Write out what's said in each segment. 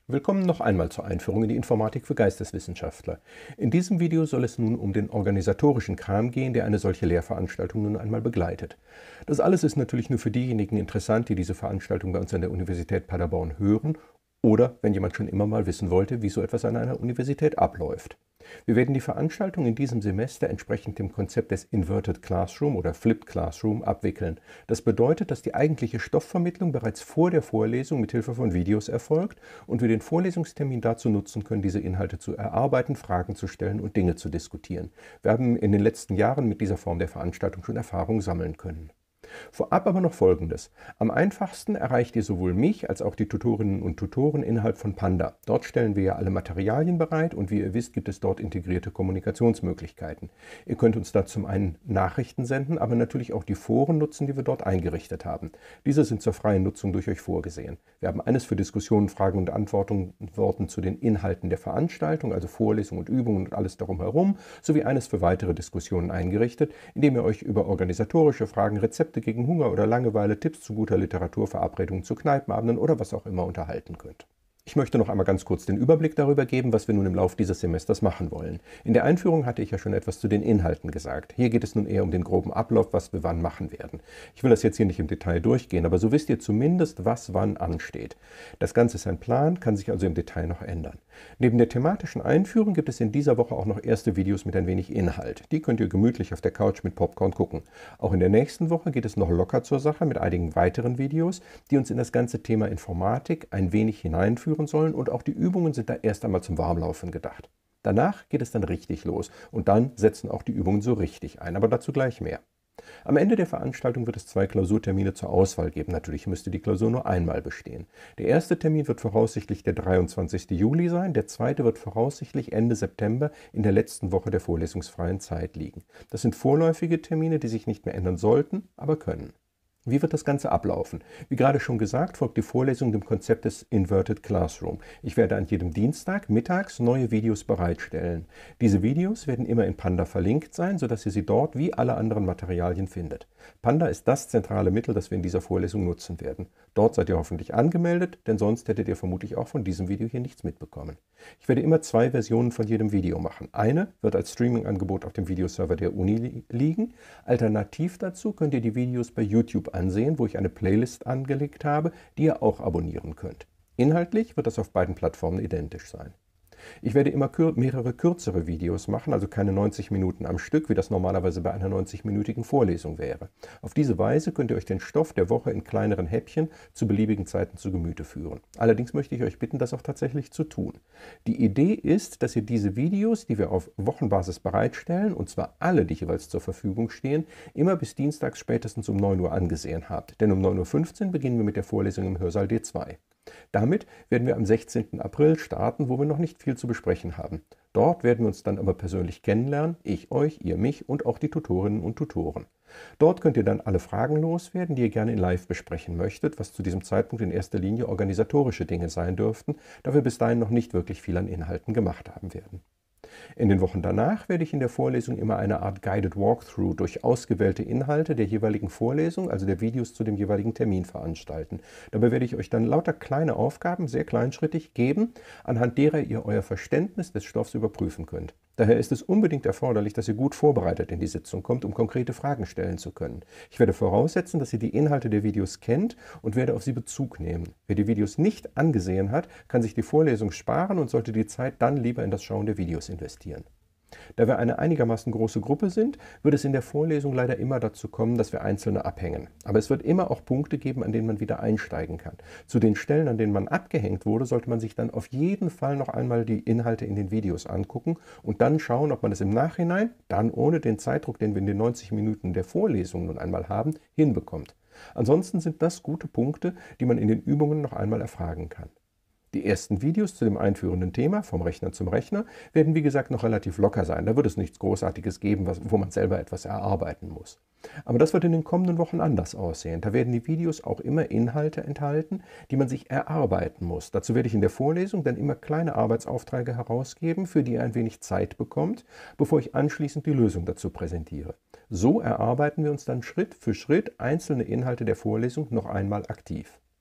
Willkommen noch einmal zur Einführung in die Informatik für Geisteswissenschaftler. In diesem Video soll es nun um den organisatorischen Kram gehen, der eine solche Lehrveranstaltung nun einmal begleitet. Das alles ist natürlich nur für diejenigen interessant, die diese Veranstaltung bei uns an der Universität Paderborn hören oder wenn jemand schon immer mal wissen wollte, wie so etwas an einer Universität abläuft. Wir werden die Veranstaltung in diesem Semester entsprechend dem Konzept des Inverted Classroom oder Flipped Classroom abwickeln. Das bedeutet, dass die eigentliche Stoffvermittlung bereits vor der Vorlesung mit Hilfe von Videos erfolgt und wir den Vorlesungstermin dazu nutzen können, diese Inhalte zu erarbeiten, Fragen zu stellen und Dinge zu diskutieren. Wir haben in den letzten Jahren mit dieser Form der Veranstaltung schon Erfahrung sammeln können. Vorab aber noch Folgendes. Am einfachsten erreicht ihr sowohl mich als auch die Tutorinnen und Tutoren innerhalb von Panda. Dort stellen wir ja alle Materialien bereit und wie ihr wisst, gibt es dort integrierte Kommunikationsmöglichkeiten. Ihr könnt uns da zum einen Nachrichten senden, aber natürlich auch die Foren nutzen, die wir dort eingerichtet haben. Diese sind zur freien Nutzung durch euch vorgesehen. Wir haben eines für Diskussionen, Fragen und Antworten zu den Inhalten der Veranstaltung, also Vorlesungen und Übungen und alles darum herum, sowie eines für weitere Diskussionen eingerichtet, indem ihr euch über organisatorische Fragen, Rezepte gegen Hunger oder Langeweile, Tipps zu guter Literatur, Verabredungen zu Kneipenabenden oder was auch immer unterhalten könnt. Ich möchte noch einmal ganz kurz den Überblick darüber geben, was wir nun im Laufe dieses Semesters machen wollen. In der Einführung hatte ich ja schon etwas zu den Inhalten gesagt. Hier geht es nun eher um den groben Ablauf, was wir wann machen werden. Ich will das jetzt hier nicht im Detail durchgehen, aber so wisst ihr zumindest, was wann ansteht. Das Ganze ist ein Plan, kann sich also im Detail noch ändern. Neben der thematischen Einführung gibt es in dieser Woche auch noch erste Videos mit ein wenig Inhalt. Die könnt ihr gemütlich auf der Couch mit Popcorn gucken. Auch in der nächsten Woche geht es noch locker zur Sache mit einigen weiteren Videos, die uns in das ganze Thema Informatik ein wenig hineinführen sollen und auch die Übungen sind da erst einmal zum Warmlaufen gedacht. Danach geht es dann richtig los und dann setzen auch die Übungen so richtig ein, aber dazu gleich mehr. Am Ende der Veranstaltung wird es 2 Klausurtermine zur Auswahl geben. Natürlich müsst ihr die Klausur nur einmal bestehen. Der erste Termin wird voraussichtlich der 23. Juli sein, der zweite wird voraussichtlich Ende September in der letzten Woche der vorlesungsfreien Zeit liegen. Das sind vorläufige Termine, die sich nicht mehr ändern sollten, aber können. Wie wird das Ganze ablaufen? Wie gerade schon gesagt, folgt die Vorlesung dem Konzept des Inverted Classroom. Ich werde an jedem Dienstag mittags neue Videos bereitstellen. Diese Videos werden immer in Panda verlinkt sein, sodass ihr sie dort wie alle anderen Materialien findet. Panda ist das zentrale Mittel, das wir in dieser Vorlesung nutzen werden. Dort seid ihr hoffentlich angemeldet, denn sonst hättet ihr vermutlich auch von diesem Video hier nichts mitbekommen. Ich werde immer 2 Versionen von jedem Video machen. Eine wird als Streaming-Angebot auf dem Videoserver der Uni liegen. Alternativ dazu könnt ihr die Videos bei YouTube ansehen, wo ich eine Playlist angelegt habe, die ihr auch abonnieren könnt. Inhaltlich wird das auf beiden Plattformen identisch sein. Ich werde immer mehrere kürzere Videos machen, also keine 90 Minuten am Stück, wie das normalerweise bei einer 90-minütigen Vorlesung wäre. Auf diese Weise könnt ihr euch den Stoff der Woche in kleineren Häppchen zu beliebigen Zeiten zu Gemüte führen. Allerdings möchte ich euch bitten, das auch tatsächlich zu tun. Die Idee ist, dass ihr diese Videos, die wir auf Wochenbasis bereitstellen, und zwar alle, die jeweils zur Verfügung stehen, immer bis dienstags spätestens um 9 Uhr angesehen habt. Denn um 9:15 Uhr beginnen wir mit der Vorlesung im Hörsaal D2. Damit werden wir am 16. April starten, wo wir noch nicht viel zu besprechen haben. Dort werden wir uns dann aber persönlich kennenlernen, ich euch, ihr mich und auch die Tutorinnen und Tutoren. Dort könnt ihr dann alle Fragen loswerden, die ihr gerne in Live besprechen möchtet, was zu diesem Zeitpunkt in erster Linie organisatorische Dinge sein dürften, da wir bis dahin noch nicht wirklich viel an Inhalten gemacht haben werden. In den Wochen danach werde ich in der Vorlesung immer eine Art Guided Walkthrough durch ausgewählte Inhalte der jeweiligen Vorlesung, also der Videos zu dem jeweiligen Termin veranstalten. Dabei werde ich euch dann lauter kleine Aufgaben, sehr kleinschrittig, geben, anhand derer ihr euer Verständnis des Stoffs überprüfen könnt. Daher ist es unbedingt erforderlich, dass ihr gut vorbereitet in die Sitzung kommt, um konkrete Fragen stellen zu können. Ich werde voraussetzen, dass ihr die Inhalte der Videos kennt und werde auf sie Bezug nehmen. Wer die Videos nicht angesehen hat, kann sich die Vorlesung sparen und sollte die Zeit dann lieber in das Schauen der Videos investieren. Da wir eine einigermaßen große Gruppe sind, wird es in der Vorlesung leider immer dazu kommen, dass wir Einzelne abhängen. Aber es wird immer auch Punkte geben, an denen man wieder einsteigen kann. Zu den Stellen, an denen man abgehängt wurde, sollte man sich dann auf jeden Fall noch einmal die Inhalte in den Videos angucken und dann schauen, ob man es im Nachhinein, dann ohne den Zeitdruck, den wir in den 90 Minuten der Vorlesung nun einmal haben, hinbekommt. Ansonsten sind das gute Punkte, die man in den Übungen noch einmal erfragen kann. Die ersten Videos zu dem einführenden Thema, vom Rechner zum Rechner, werden wie gesagt noch relativ locker sein. Da wird es nichts Großartiges geben, wo man selber etwas erarbeiten muss. Aber das wird in den kommenden Wochen anders aussehen. Da werden die Videos auch immer Inhalte enthalten, die man sich erarbeiten muss. Dazu werde ich in der Vorlesung dann immer kleine Arbeitsaufträge herausgeben, für die ihr ein wenig Zeit bekommt, bevor ich anschließend die Lösung dazu präsentiere. So erarbeiten wir uns dann Schritt für Schritt einzelne Inhalte der Vorlesung noch einmal aktiv.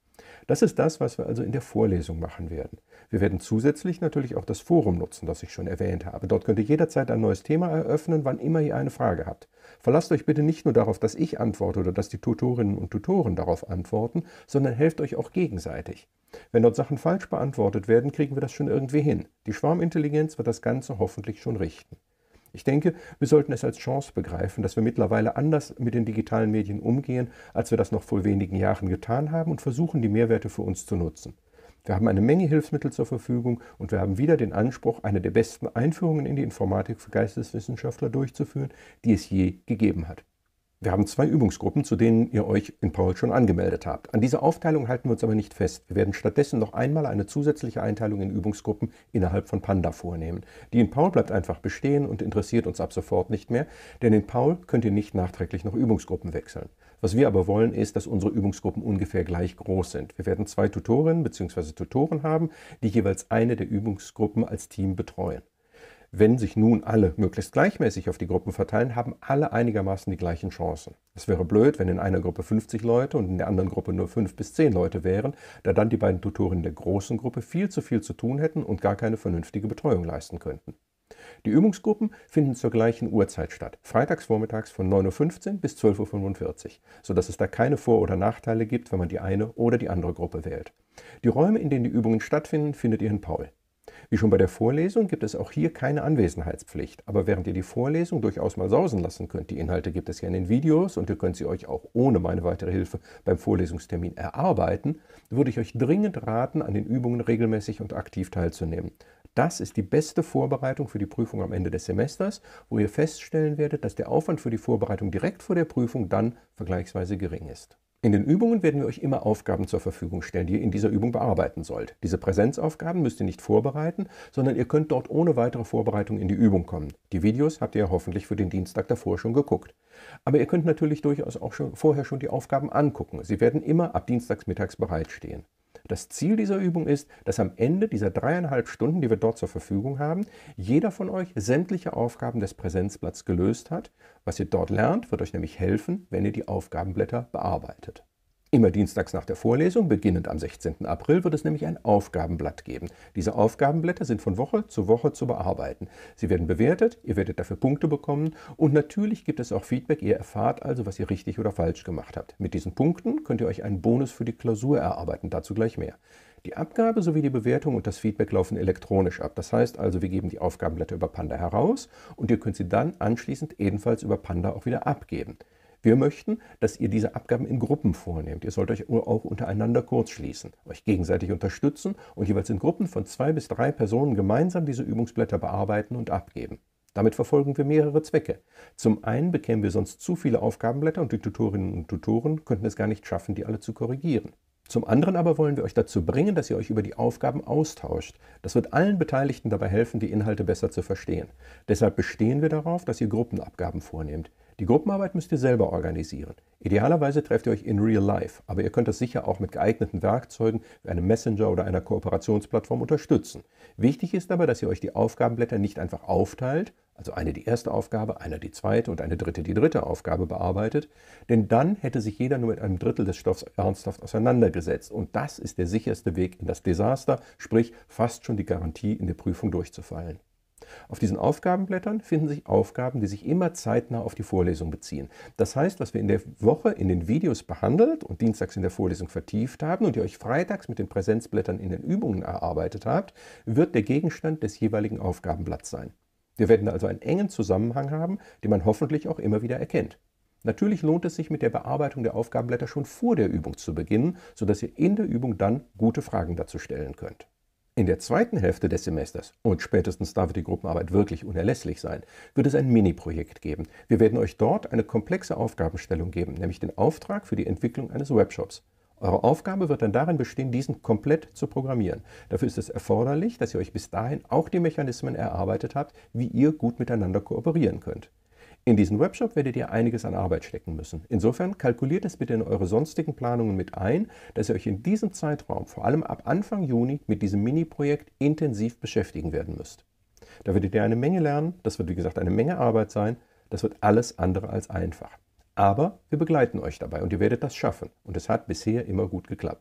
Das ist das, was wir also in der Vorlesung machen werden. Wir werden zusätzlich natürlich auch das Forum nutzen, das ich schon erwähnt habe. Dort könnt ihr jederzeit ein neues Thema eröffnen, wann immer ihr eine Frage habt. Verlasst euch bitte nicht nur darauf, dass ich antworte oder dass die Tutorinnen und Tutoren darauf antworten, sondern helft euch auch gegenseitig. Wenn dort Sachen falsch beantwortet werden, kriegen wir das schon irgendwie hin. Die Schwarmintelligenz wird das Ganze hoffentlich schon richten. Ich denke, wir sollten es als Chance begreifen, dass wir mittlerweile anders mit den digitalen Medien umgehen, als wir das noch vor wenigen Jahren getan haben und versuchen, die Mehrwerte für uns zu nutzen. Wir haben eine Menge Hilfsmittel zur Verfügung und wir haben wieder den Anspruch, eine der besten Einführungen in die Informatik für Geisteswissenschaftler durchzuführen, die es je gegeben hat. Wir haben 2 Übungsgruppen, zu denen ihr euch in Paul schon angemeldet habt. An dieser Aufteilung halten wir uns aber nicht fest. Wir werden stattdessen noch einmal eine zusätzliche Einteilung in Übungsgruppen innerhalb von Panda vornehmen. Die in Paul bleibt einfach bestehen und interessiert uns ab sofort nicht mehr, denn in Paul könnt ihr nicht nachträglich noch Übungsgruppen wechseln. Was wir aber wollen, ist, dass unsere Übungsgruppen ungefähr gleich groß sind. Wir werden 2 Tutorinnen bzw. Tutoren haben, die jeweils eine der Übungsgruppen als Team betreuen. Wenn sich nun alle möglichst gleichmäßig auf die Gruppen verteilen, haben alle einigermaßen die gleichen Chancen. Es wäre blöd, wenn in einer Gruppe 50 Leute und in der anderen Gruppe nur 5 bis 10 Leute wären, da dann die beiden Tutorinnen der großen Gruppe viel zu tun hätten und gar keine vernünftige Betreuung leisten könnten. Die Übungsgruppen finden zur gleichen Uhrzeit statt, freitags vormittags von 9:15 Uhr bis 12:45 Uhr, sodass es da keine Vor- oder Nachteile gibt, wenn man die eine oder die andere Gruppe wählt. Die Räume, in denen die Übungen stattfinden, findet ihr in Paul. Wie schon bei der Vorlesung gibt es auch hier keine Anwesenheitspflicht, aber während ihr die Vorlesung durchaus mal sausen lassen könnt, die Inhalte gibt es ja in den Videos und ihr könnt sie euch auch ohne meine weitere Hilfe beim Vorlesungstermin erarbeiten, würde ich euch dringend raten, an den Übungen regelmäßig und aktiv teilzunehmen. Das ist die beste Vorbereitung für die Prüfung am Ende des Semesters, wo ihr feststellen werdet, dass der Aufwand für die Vorbereitung direkt vor der Prüfung dann vergleichsweise gering ist. In den Übungen werden wir euch immer Aufgaben zur Verfügung stellen, die ihr in dieser Übung bearbeiten sollt. Diese Präsenzaufgaben müsst ihr nicht vorbereiten, sondern ihr könnt dort ohne weitere Vorbereitung in die Übung kommen. Die Videos habt ihr ja hoffentlich für den Dienstag davor schon geguckt. Aber ihr könnt natürlich durchaus auch vorher schon die Aufgaben angucken. Sie werden immer ab dienstags mittags bereitstehen. Das Ziel dieser Übung ist, dass am Ende dieser 3,5 Stunden, die wir dort zur Verfügung haben, jeder von euch sämtliche Aufgaben des Präsenzblatts gelöst hat. Was ihr dort lernt, wird euch nämlich helfen, wenn ihr die Aufgabenblätter bearbeitet. Immer dienstags nach der Vorlesung, beginnend am 16. April, wird es nämlich ein Aufgabenblatt geben. Diese Aufgabenblätter sind von Woche zu bearbeiten. Sie werden bewertet, ihr werdet dafür Punkte bekommen und natürlich gibt es auch Feedback. Ihr erfahrt also, was ihr richtig oder falsch gemacht habt. Mit diesen Punkten könnt ihr euch einen Bonus für die Klausur erarbeiten, dazu gleich mehr. Die Abgabe sowie die Bewertung und das Feedback laufen elektronisch ab. Das heißt also, wir geben die Aufgabenblätter über Panda heraus und ihr könnt sie dann anschließend ebenfalls über Panda auch wieder abgeben. Wir möchten, dass ihr diese Abgaben in Gruppen vornehmt. Ihr sollt euch auch untereinander kurzschließen, euch gegenseitig unterstützen und jeweils in Gruppen von 2 bis 3 Personen gemeinsam diese Übungsblätter bearbeiten und abgeben. Damit verfolgen wir mehrere Zwecke. Zum einen bekämen wir sonst zu viele Aufgabenblätter und die Tutorinnen und Tutoren könnten es gar nicht schaffen, die alle zu korrigieren. Zum anderen aber wollen wir euch dazu bringen, dass ihr euch über die Aufgaben austauscht. Das wird allen Beteiligten dabei helfen, die Inhalte besser zu verstehen. Deshalb bestehen wir darauf, dass ihr Gruppenabgaben vornehmt. Die Gruppenarbeit müsst ihr selber organisieren. Idealerweise trefft ihr euch in real life, aber ihr könnt das sicher auch mit geeigneten Werkzeugen wie einem Messenger oder einer Kooperationsplattform unterstützen. Wichtig ist aber, dass ihr euch die Aufgabenblätter nicht einfach aufteilt, also eine die erste Aufgabe, einer die zweite und eine dritte die dritte Aufgabe bearbeitet, denn dann hätte sich jeder nur mit einem Drittel des Stoffs ernsthaft auseinandergesetzt und das ist der sicherste Weg in das Desaster, sprich fast schon die Garantie, in der Prüfung durchzufallen. Auf diesen Aufgabenblättern finden sich Aufgaben, die sich immer zeitnah auf die Vorlesung beziehen. Das heißt, was wir in der Woche in den Videos behandelt und dienstags in der Vorlesung vertieft haben und ihr euch freitags mit den Präsenzblättern in den Übungen erarbeitet habt, wird der Gegenstand des jeweiligen Aufgabenblatts sein. Wir werden also einen engen Zusammenhang haben, den man hoffentlich auch immer wieder erkennt. Natürlich lohnt es sich, mit der Bearbeitung der Aufgabenblätter schon vor der Übung zu beginnen, sodass ihr in der Übung dann gute Fragen dazu stellen könnt. In der zweiten Hälfte des Semesters, und spätestens da wird die Gruppenarbeit wirklich unerlässlich sein, wird es ein Mini-Projekt geben. Wir werden euch dort eine komplexe Aufgabenstellung geben, nämlich den Auftrag für die Entwicklung eines Webshops. Eure Aufgabe wird dann darin bestehen, diesen komplett zu programmieren. Dafür ist es erforderlich, dass ihr euch bis dahin auch die Mechanismen erarbeitet habt, wie ihr gut miteinander kooperieren könnt. In diesen Webshop werdet ihr einiges an Arbeit stecken müssen. Insofern kalkuliert es bitte in eure sonstigen Planungen mit ein, dass ihr euch in diesem Zeitraum, vor allem ab Anfang Juni, mit diesem Mini-Projekt intensiv beschäftigen werden müsst. Da werdet ihr eine Menge lernen, das wird wie gesagt eine Menge Arbeit sein, das wird alles andere als einfach. Aber wir begleiten euch dabei und ihr werdet das schaffen und es hat bisher immer gut geklappt.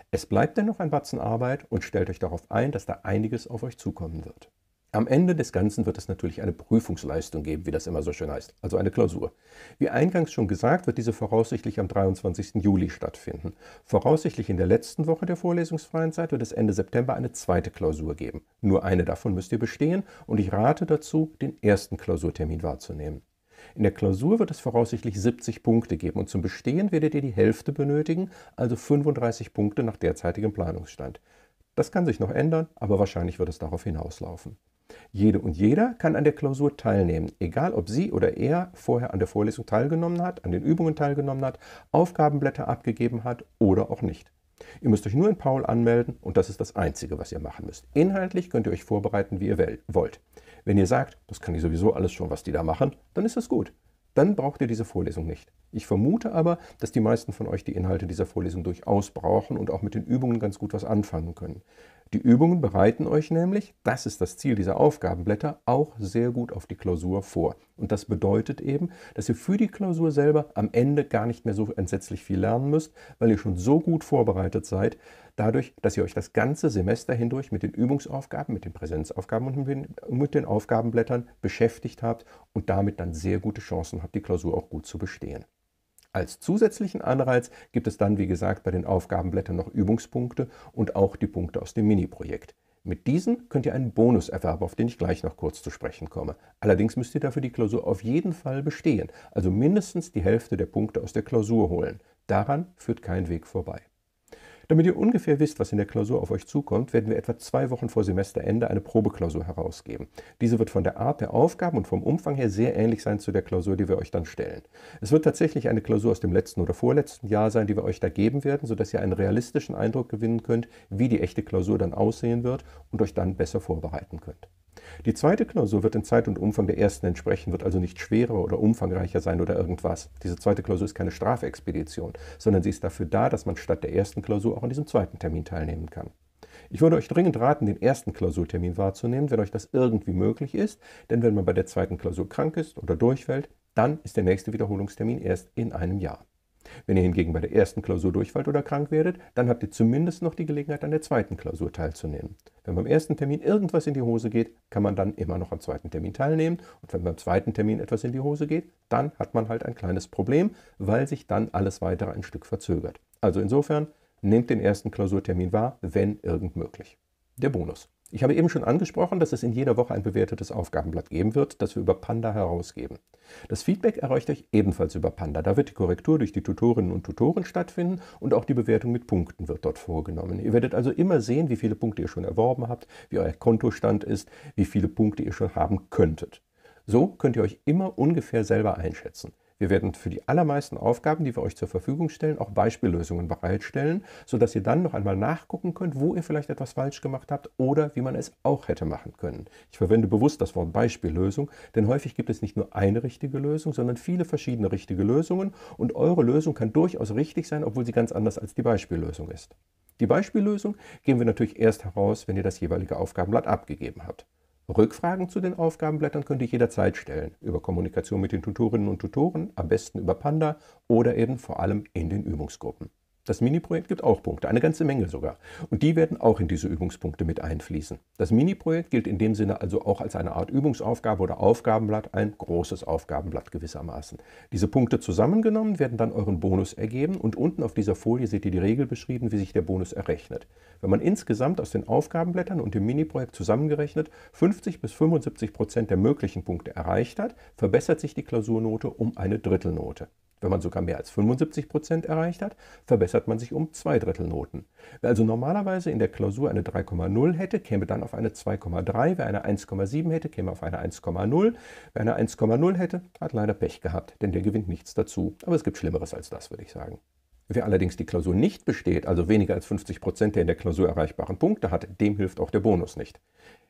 Es bleibt dennoch ein Batzen Arbeit und stellt euch darauf ein, dass da einiges auf euch zukommen wird. Am Ende des Ganzen wird es natürlich eine Prüfungsleistung geben, wie das immer so schön heißt, also eine Klausur. Wie eingangs schon gesagt, wird diese voraussichtlich am 23. Juli stattfinden. Voraussichtlich in der letzten Woche der vorlesungsfreien Zeit wird es Ende September eine zweite Klausur geben. Nur eine davon müsst ihr bestehen und ich rate dazu, den ersten Klausurtermin wahrzunehmen. In der Klausur wird es voraussichtlich 70 Punkte geben und zum Bestehen werdet ihr die Hälfte benötigen, also 35 Punkte nach derzeitigem Planungsstand. Das kann sich noch ändern, aber wahrscheinlich wird es darauf hinauslaufen. Jede und jeder kann an der Klausur teilnehmen, egal ob sie oder er vorher an der Vorlesung teilgenommen hat, an den Übungen teilgenommen hat, Aufgabenblätter abgegeben hat oder auch nicht. Ihr müsst euch nur in Paul anmelden und das ist das Einzige, was ihr machen müsst. Inhaltlich könnt ihr euch vorbereiten, wie ihr wollt. Wenn ihr sagt, das kann ich sowieso alles schon, was die da machen, dann ist das gut. Dann braucht ihr diese Vorlesung nicht. Ich vermute aber, dass die meisten von euch die Inhalte dieser Vorlesung durchaus brauchen und auch mit den Übungen ganz gut was anfangen können. Die Übungen bereiten euch nämlich, das ist das Ziel dieser Aufgabenblätter, auch sehr gut auf die Klausur vor. Und das bedeutet eben, dass ihr für die Klausur selber am Ende gar nicht mehr so entsetzlich viel lernen müsst, weil ihr schon so gut vorbereitet seid, dadurch, dass ihr euch das ganze Semester hindurch mit den Übungsaufgaben, mit den Präsenzaufgaben und mit den Aufgabenblättern beschäftigt habt und damit dann sehr gute Chancen habt, die Klausur auch gut zu bestehen. Als zusätzlichen Anreiz gibt es dann, wie gesagt, bei den Aufgabenblättern noch Übungspunkte und auch die Punkte aus dem Mini-Projekt. Mit diesen könnt ihr einen Bonus erwerben, auf den ich gleich noch kurz zu sprechen komme. Allerdings müsst ihr dafür die Klausur auf jeden Fall bestehen, also mindestens die Hälfte der Punkte aus der Klausur holen. Daran führt kein Weg vorbei. Damit ihr ungefähr wisst, was in der Klausur auf euch zukommt, werden wir etwa 2 Wochen vor Semesterende eine Probeklausur herausgeben. Diese wird von der Art der Aufgaben und vom Umfang her sehr ähnlich sein zu der Klausur, die wir euch dann stellen. Es wird tatsächlich eine Klausur aus dem letzten oder vorletzten Jahr sein, die wir euch da geben werden, sodass ihr einen realistischen Eindruck gewinnen könnt, wie die echte Klausur dann aussehen wird und euch dann besser vorbereiten könnt. Die zweite Klausur wird in Zeit und Umfang der ersten entsprechen, wird also nicht schwerer oder umfangreicher sein oder irgendwas. Diese zweite Klausur ist keine Strafexpedition, sondern sie ist dafür da, dass man statt der ersten Klausur auch an diesem zweiten Termin teilnehmen kann. Ich würde euch dringend raten, den ersten Klausurtermin wahrzunehmen, wenn euch das irgendwie möglich ist, denn wenn man bei der zweiten Klausur krank ist oder durchfällt, dann ist der nächste Wiederholungstermin erst in einem Jahr. Wenn ihr hingegen bei der ersten Klausur durchfallt oder krank werdet, dann habt ihr zumindest noch die Gelegenheit, an der zweiten Klausur teilzunehmen. Wenn beim ersten Termin irgendwas in die Hose geht, kann man dann immer noch am zweiten Termin teilnehmen. Und wenn beim zweiten Termin etwas in die Hose geht, dann hat man halt ein kleines Problem, weil sich dann alles weitere ein Stück verzögert. Also insofern, nehmt den ersten Klausurtermin wahr, wenn irgend möglich. Der Bonus. Ich habe eben schon angesprochen, dass es in jeder Woche ein bewertetes Aufgabenblatt geben wird, das wir über Panda herausgeben. Das Feedback erreicht euch ebenfalls über Panda. Da wird die Korrektur durch die Tutorinnen und Tutoren stattfinden und auch die Bewertung mit Punkten wird dort vorgenommen. Ihr werdet also immer sehen, wie viele Punkte ihr schon erworben habt, wie euer Kontostand ist, wie viele Punkte ihr schon haben könntet. So könnt ihr euch immer ungefähr selber einschätzen. Wir werden für die allermeisten Aufgaben, die wir euch zur Verfügung stellen, auch Beispiellösungen bereitstellen, sodass ihr dann noch einmal nachgucken könnt, wo ihr vielleicht etwas falsch gemacht habt oder wie man es auch hätte machen können. Ich verwende bewusst das Wort Beispiellösung, denn häufig gibt es nicht nur eine richtige Lösung, sondern viele verschiedene richtige Lösungen und eure Lösung kann durchaus richtig sein, obwohl sie ganz anders als die Beispiellösung ist. Die Beispiellösung geben wir natürlich erst heraus, wenn ihr das jeweilige Aufgabenblatt abgegeben habt. Rückfragen zu den Aufgabenblättern könnt ihr jederzeit stellen, über Kommunikation mit den Tutorinnen und Tutoren, am besten über Panda oder eben vor allem in den Übungsgruppen. Das Mini-Projekt gibt auch Punkte, eine ganze Menge sogar. Und die werden auch in diese Übungspunkte mit einfließen. Das Mini-Projekt gilt in dem Sinne also auch als eine Art Übungsaufgabe oder Aufgabenblatt, ein großes Aufgabenblatt gewissermaßen. Diese Punkte zusammengenommen werden dann euren Bonus ergeben und unten auf dieser Folie seht ihr die Regel beschrieben, wie sich der Bonus errechnet. Wenn man insgesamt aus den Aufgabenblättern und dem Mini-Projekt zusammengerechnet 50 bis 75% der möglichen Punkte erreicht hat, verbessert sich die Klausurnote um eine Drittelnote. Wenn man sogar mehr als 75% erreicht hat, verbessert man sich um 2/3 Noten. Wer also normalerweise in der Klausur eine 3,0 hätte, käme dann auf eine 2,3. Wer eine 1,7 hätte, käme auf eine 1,0. Wer eine 1,0 hätte, hat leider Pech gehabt, denn der gewinnt nichts dazu. Aber es gibt Schlimmeres als das, würde ich sagen. Wer allerdings die Klausur nicht besteht, also weniger als 50% der in der Klausur erreichbaren Punkte hat, dem hilft auch der Bonus nicht.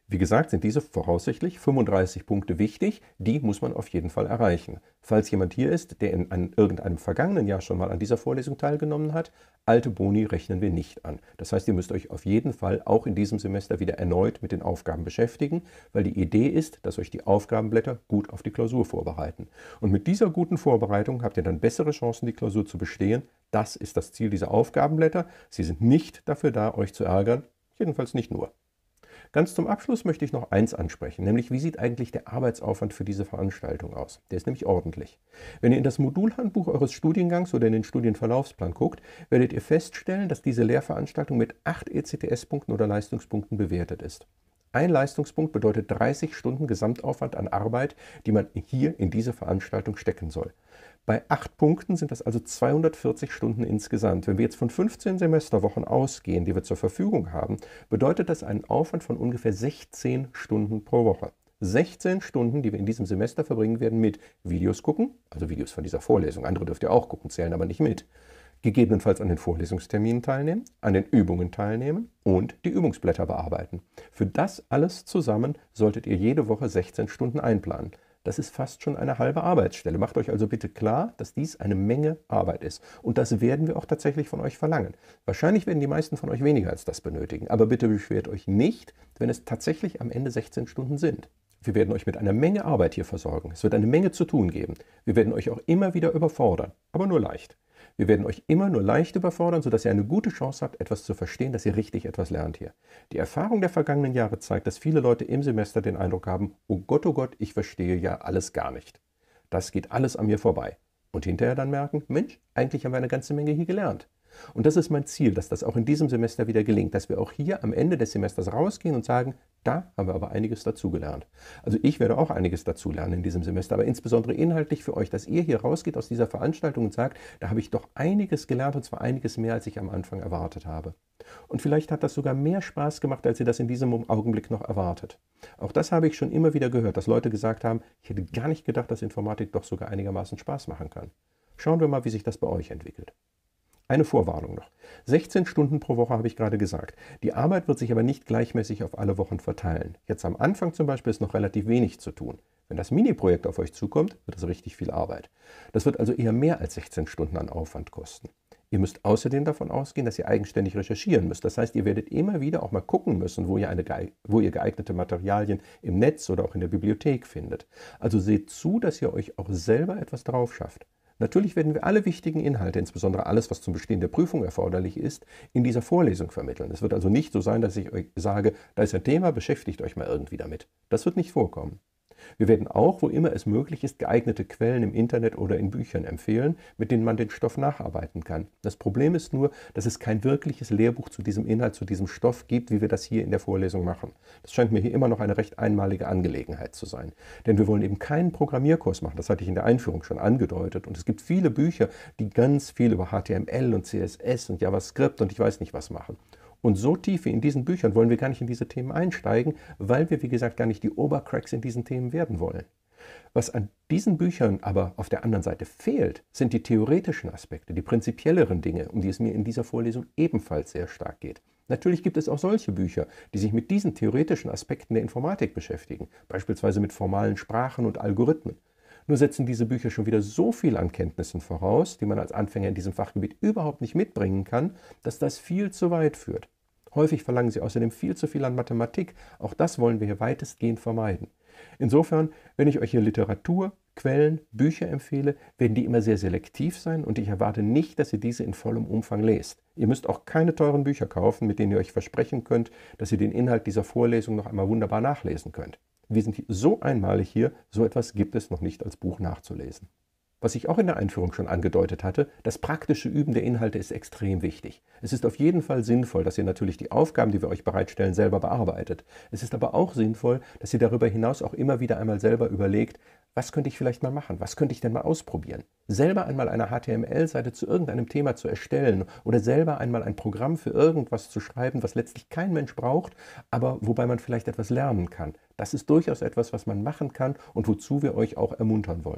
Wie gesagt, sind diese voraussichtlich 35 Punkte wichtig, die muss man auf jeden Fall erreichen. Falls jemand hier ist, der in irgendeinem vergangenen Jahr schon mal an dieser Vorlesung teilgenommen hat, alte Boni rechnen wir nicht an. Das heißt, ihr müsst euch auf jeden Fall auch in diesem Semester wieder erneut mit den Aufgaben beschäftigen, weil die Idee ist, dass euch die Aufgabenblätter gut auf die Klausur vorbereiten. Und mit dieser guten Vorbereitung habt ihr dann bessere Chancen, die Klausur zu bestehen. Das ist das Ziel dieser Aufgabenblätter. Sie sind nicht dafür da, euch zu ärgern, jedenfalls nicht nur. Ganz zum Abschluss möchte ich noch eins ansprechen, nämlich wie sieht eigentlich der Arbeitsaufwand für diese Veranstaltung aus? Der ist nämlich ordentlich. Wenn ihr in das Modulhandbuch eures Studiengangs oder in den Studienverlaufsplan guckt, werdet ihr feststellen, dass diese Lehrveranstaltung mit 8 ECTS-Punkten oder Leistungspunkten bewertet ist. Ein Leistungspunkt bedeutet 30 Stunden Gesamtaufwand an Arbeit, die man hier in diese Veranstaltung stecken soll. Bei 8 Punkten sind das also 240 Stunden insgesamt. Wenn wir jetzt von 15 Semesterwochen ausgehen, die wir zur Verfügung haben, bedeutet das einen Aufwand von ungefähr 16 Stunden pro Woche. 16 Stunden, die wir in diesem Semester verbringen werden mit Videos gucken, also Videos von dieser Vorlesung, andere dürft ihr auch gucken, zählen aber nicht mit, gegebenenfalls an den Vorlesungsterminen teilnehmen, an den Übungen teilnehmen und die Übungsblätter bearbeiten. Für das alles zusammen solltet ihr jede Woche 16 Stunden einplanen. Das ist fast schon eine halbe Arbeitsstelle. Macht euch also bitte klar, dass dies eine Menge Arbeit ist. Und das werden wir auch tatsächlich von euch verlangen. Wahrscheinlich werden die meisten von euch weniger als das benötigen. Aber bitte beschwert euch nicht, wenn es tatsächlich am Ende 16 Stunden sind. Wir werden euch mit einer Menge Arbeit hier versorgen. Es wird eine Menge zu tun geben. Wir werden euch auch immer wieder überfordern, aber nur leicht. Wir werden euch immer nur leicht überfordern, sodass ihr eine gute Chance habt, etwas zu verstehen, dass ihr richtig etwas lernt hier. Die Erfahrung der vergangenen Jahre zeigt, dass viele Leute im Semester den Eindruck haben, oh Gott, ich verstehe ja alles gar nicht. Das geht alles an mir vorbei. Und hinterher dann merken, Mensch, eigentlich haben wir eine ganze Menge hier gelernt. Und das ist mein Ziel, dass das auch in diesem Semester wieder gelingt, dass wir auch hier am Ende des Semesters rausgehen und sagen, da haben wir aber einiges dazugelernt. Also ich werde auch einiges dazulernen in diesem Semester, aber insbesondere inhaltlich für euch, dass ihr hier rausgeht aus dieser Veranstaltung und sagt, da habe ich doch einiges gelernt und zwar einiges mehr, als ich am Anfang erwartet habe. Und vielleicht hat das sogar mehr Spaß gemacht, als ihr das in diesem Augenblick noch erwartet. Auch das habe ich schon immer wieder gehört, dass Leute gesagt haben, ich hätte gar nicht gedacht, dass Informatik doch sogar einigermaßen Spaß machen kann. Schauen wir mal, wie sich das bei euch entwickelt. Eine Vorwarnung noch. 16 Stunden pro Woche habe ich gerade gesagt. Die Arbeit wird sich aber nicht gleichmäßig auf alle Wochen verteilen. Jetzt am Anfang zum Beispiel ist noch relativ wenig zu tun. Wenn das Mini-Projekt auf euch zukommt, wird es richtig viel Arbeit. Das wird also eher mehr als 16 Stunden an Aufwand kosten. Ihr müsst außerdem davon ausgehen, dass ihr eigenständig recherchieren müsst. Das heißt, ihr werdet immer wieder auch mal gucken müssen, wo ihr geeignete Materialien im Netz oder auch in der Bibliothek findet. Also seht zu, dass ihr euch auch selber etwas drauf schafft. Natürlich werden wir alle wichtigen Inhalte, insbesondere alles, was zum Bestehen der Prüfung erforderlich ist, in dieser Vorlesung vermitteln. Es wird also nicht so sein, dass ich euch sage, da ist ein Thema, beschäftigt euch mal irgendwie damit. Das wird nicht vorkommen. Wir werden auch, wo immer es möglich ist, geeignete Quellen im Internet oder in Büchern empfehlen, mit denen man den Stoff nacharbeiten kann. Das Problem ist nur, dass es kein wirkliches Lehrbuch zu diesem Inhalt, zu diesem Stoff gibt, wie wir das hier in der Vorlesung machen. Das scheint mir hier immer noch eine recht einmalige Angelegenheit zu sein. Denn wir wollen eben keinen Programmierkurs machen, das hatte ich in der Einführung schon angedeutet. Und es gibt viele Bücher, die ganz viel über HTML und CSS und JavaScript und ich weiß nicht was machen. Und so tief wie in diesen Büchern wollen wir gar nicht in diese Themen einsteigen, weil wir, wie gesagt, gar nicht die Obercracks in diesen Themen werden wollen. Was an diesen Büchern aber auf der anderen Seite fehlt, sind die theoretischen Aspekte, die prinzipielleren Dinge, um die es mir in dieser Vorlesung ebenfalls sehr stark geht. Natürlich gibt es auch solche Bücher, die sich mit diesen theoretischen Aspekten der Informatik beschäftigen, beispielsweise mit formalen Sprachen und Algorithmen. Nur setzen diese Bücher schon wieder so viel an Kenntnissen voraus, die man als Anfänger in diesem Fachgebiet überhaupt nicht mitbringen kann, dass das viel zu weit führt. Häufig verlangen sie außerdem viel zu viel an Mathematik. Auch das wollen wir hier weitestgehend vermeiden. Insofern, wenn ich euch hier Literatur, Quellen, Bücher empfehle, werden die immer sehr selektiv sein und ich erwarte nicht, dass ihr diese in vollem Umfang lest. Ihr müsst auch keine teuren Bücher kaufen, mit denen ihr euch versprechen könnt, dass ihr den Inhalt dieser Vorlesung noch einmal wunderbar nachlesen könnt. Wir sind so einmalig hier, so etwas gibt es noch nicht als Buch nachzulesen. Was ich auch in der Einführung schon angedeutet hatte, das praktische Üben der Inhalte ist extrem wichtig. Es ist auf jeden Fall sinnvoll, dass ihr natürlich die Aufgaben, die wir euch bereitstellen, selber bearbeitet. Es ist aber auch sinnvoll, dass ihr darüber hinaus auch immer wieder einmal selber überlegt, was könnte ich vielleicht mal machen, was könnte ich denn mal ausprobieren? Selber einmal eine HTML-Seite zu irgendeinem Thema zu erstellen oder selber einmal ein Programm für irgendwas zu schreiben, was letztlich kein Mensch braucht, aber wobei man vielleicht etwas lernen kann. Das ist durchaus etwas, was man machen kann und wozu wir euch auch ermuntern wollen.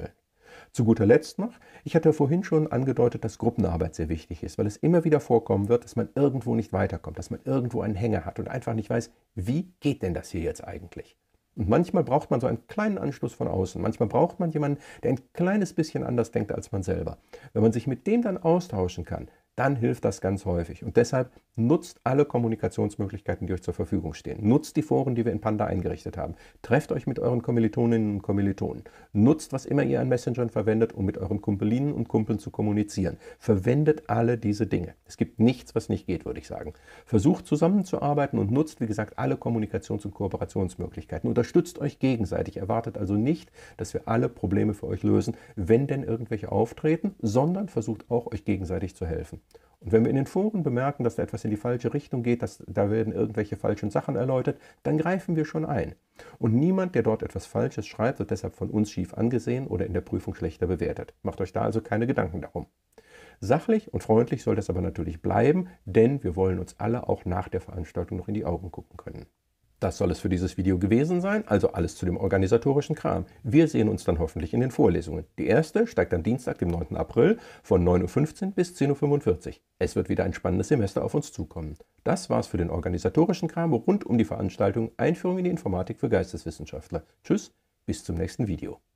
Zu guter Letzt noch, ich hatte vorhin schon angedeutet, dass Gruppenarbeit sehr wichtig ist, weil es immer wieder vorkommen wird, dass man irgendwo nicht weiterkommt, dass man irgendwo einen Hänger hat und einfach nicht weiß, wie geht denn das hier jetzt eigentlich? Und manchmal braucht man so einen kleinen Anstoß von außen. Manchmal braucht man jemanden, der ein kleines bisschen anders denkt als man selber. Wenn man sich mit dem dann austauschen kann, dann hilft das ganz häufig. Und deshalb nutzt alle Kommunikationsmöglichkeiten, die euch zur Verfügung stehen. Nutzt die Foren, die wir in Panda eingerichtet haben. Trefft euch mit euren Kommilitoninnen und Kommilitonen. Nutzt, was immer ihr an Messengern verwendet, um mit euren Kumpelinnen und Kumpeln zu kommunizieren. Verwendet alle diese Dinge. Es gibt nichts, was nicht geht, würde ich sagen. Versucht zusammenzuarbeiten und nutzt, wie gesagt, alle Kommunikations- und Kooperationsmöglichkeiten. Unterstützt euch gegenseitig. Erwartet also nicht, dass wir alle Probleme für euch lösen, wenn denn irgendwelche auftreten, sondern versucht auch, euch gegenseitig zu helfen. Und wenn wir in den Foren bemerken, dass da etwas in die falsche Richtung geht, dass da werden irgendwelche falschen Sachen erläutert, dann greifen wir schon ein. Und niemand, der dort etwas Falsches schreibt, wird deshalb von uns schief angesehen oder in der Prüfung schlechter bewertet. Macht euch da also keine Gedanken darum. Sachlich und freundlich soll das aber natürlich bleiben, denn wir wollen uns alle auch nach der Veranstaltung noch in die Augen gucken können. Das soll es für dieses Video gewesen sein, also alles zu dem organisatorischen Kram. Wir sehen uns dann hoffentlich in den Vorlesungen. Die erste steigt am Dienstag, dem 9. April von 9:15 Uhr bis 10:45 Uhr. Es wird wieder ein spannendes Semester auf uns zukommen. Das war's für den organisatorischen Kram rund um die Veranstaltung Einführung in die Informatik für Geisteswissenschaftler. Tschüss, bis zum nächsten Video.